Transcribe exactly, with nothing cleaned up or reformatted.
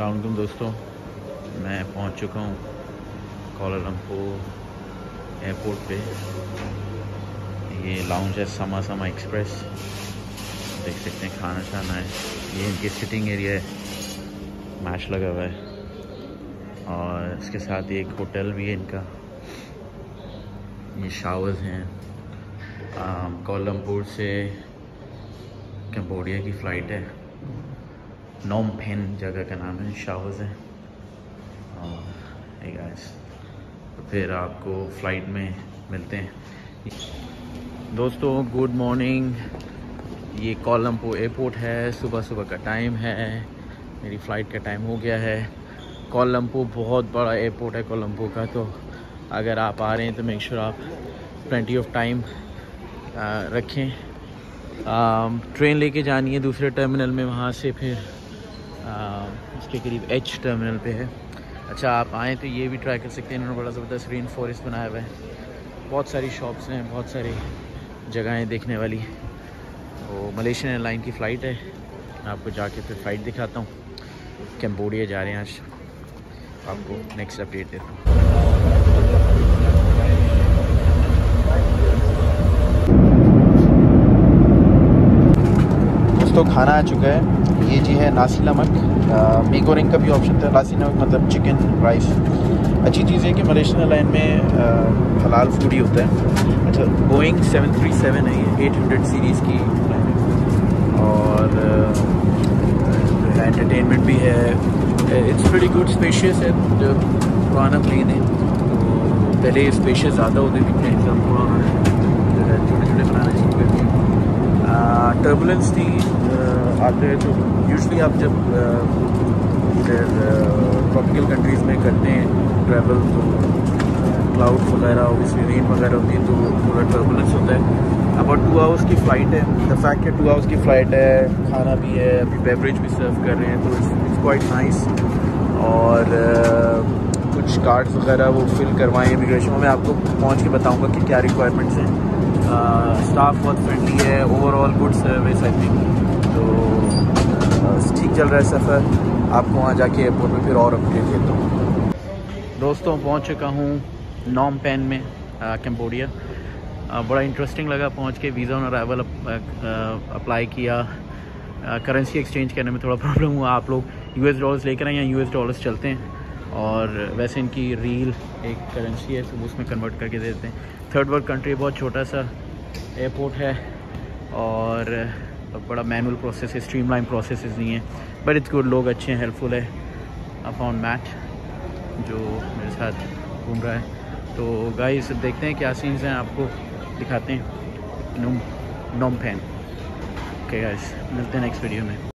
अस्सलाम वालेकुम दोस्तों, मैं पहुंच चुका हूं कोलालमपुर एयरपोर्ट पे। ये लाउंज है समा समा एक्सप्रेस, देख सकते हैं खाना शाना है। ये इनकी सिटिंग एरिया है, मैच लगा हुआ है और इसके साथ एक होटल भी है इनका। ये शावर्स हैं। कोलालमपुर से कंबोडिया की फ़्लाइट है, नोम पेन जगह का नाम है, शावर्स है। और hey guys, तो फिर आपको फ़्लाइट में मिलते हैं। दोस्तों गुड मॉर्निंग, ये कोलालमपुर एयरपोर्ट है। सुबह सुबह का टाइम है, मेरी फ़्लाइट का टाइम हो गया है। कोलालमपुर बहुत बड़ा एयरपोर्ट है कोलालमपुर का, तो अगर आप आ रहे हैं तो मेक श्योर आप प्लेंटी ऑफ टाइम रखें। ट्रेन लेके जानी है दूसरे टर्मिनल में, वहाँ से फिर उसके करीब एच टर्मिनल पे है। अच्छा, आप आएँ तो ये भी ट्राई कर सकते हैं, इन्होंने बड़ा ज़बरदस्त रेन फॉरेस्ट बनाया हुआ है। बहुत सारी शॉप्स हैं, बहुत सारी जगहें देखने वाली। तो मलेशियन एयरलाइन की फ़्लाइट है, आपको जाके फिर फ़्लाइट दिखाता हूँ। कंबोडिया जा रहे हैं आज, आपको नेक्स्ट अपडेट देता हूँ। दोस्तों खाना आ चुका है, ये जी है नासी नमक। मेगोरिंग का भी ऑप्शन था, नासी नमक मतलब चिकन राइस। अच्छी चीज़ है कि मलेशियन एयरलाइन में आ, हलाल फूड ही होता है। अच्छा, बोइंग सेवन थ्री सेवन है, ये एट हंड्रेड सीरीज़ की फ्लाइट है और एंटरटेनमेंट भी है। इट्स प्रीटी गुड, स्पेशियस है। जो पुराना प्लेन है तो पहले स्पेशियस ज़्यादा होते थे प्लेन, सब थोड़ा जो है छोटे छोटे बनाना शुरू कर दिए। टर्बुलेंस थी आते हैं, तो यूजुअली आप जब इधर ट्रॉपिकल कंट्रीज़ में करते हैं ट्रैवल, तो क्लाउड वगैरह ऑब्वियसली रेन वगैरह होती है, तो थोड़ा टर्बुलेंस होता है। अबाउट टू आवर्स की फ़्लाइट है। द फैक्ट है टू आवर्स की फ़्लाइट है, खाना भी है, अभी बेवरेज भी सर्व कर रहे हैं, तो इट्स क्वाइट नाइस। और uh, कुछ कार्ड्स वगैरह वो फिल करवाएँ इमिग्रेशन में। मैं आपको पहुँच के बताऊँगा कि क्या रिक्वायरमेंट्स हैं। स्टाफ बहुत फ्रेंडली है, overall good service I think. तो ठीक चल रहा है सफ़र। आपको वहाँ जाके एयरपोर्ट में फिर और अपडेट देता हूँ। दोस्तों पहुँच चुका हूँ नोम पेन में, कंबोडिया। बड़ा इंटरेस्टिंग लगा पहुँच के। वीज़ा ऑन अराइवल अप्लाई किया। करेंसी एक्सचेंज करने में थोड़ा प्रॉब्लम हुआ। आप लोग यूएस डॉलर्स लेकर आए, यहाँ यूएस डॉलर्स चलते हैं और वैसे इनकी रील एक करेंसी है, तो उसमें कन्वर्ट करके दे देते हैं। थर्ड वर्ल्ड कंट्री, बहुत छोटा सा एयरपोर्ट है और बड़ा मैनुअल प्रोसेस है, स्ट्रीमलाइन प्रोसेस नहीं है, बट इट्स गुड। लोग अच्छे हैं, हेल्पफुल है। आई फाउंड मैट जो मेरे साथ घूम रहा है। तो गाइस देखते हैं क्या सीन्स हैं, आपको दिखाते हैं Phnom Phnom Penh. Okay guys, मिलते हैं नेक्स्ट वीडियो में।